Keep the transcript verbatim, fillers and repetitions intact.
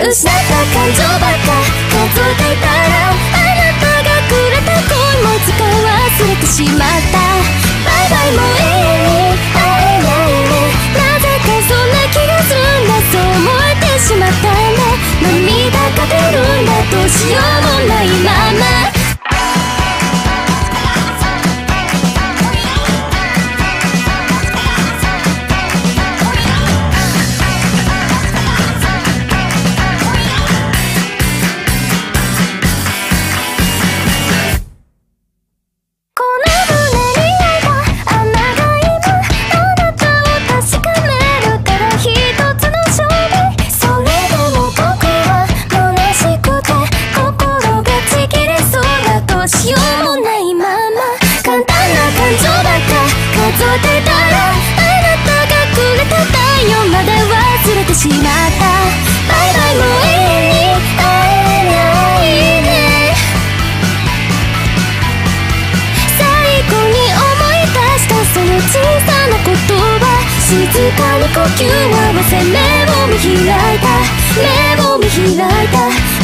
失った感情ばっか数えていたら、あなたがくれた恋もいつか忘れてしまった。バイバイもう永遠に会えないね。なぜかそんな気がするんだ、そう思えてしまったね。涙が出るんだ、どうしようもないまま。しまった。バイバイもう永遠に会えないね。最後に思い出したその小さな言葉、静かに呼吸を合わせ目を見開いた、目を見開いた。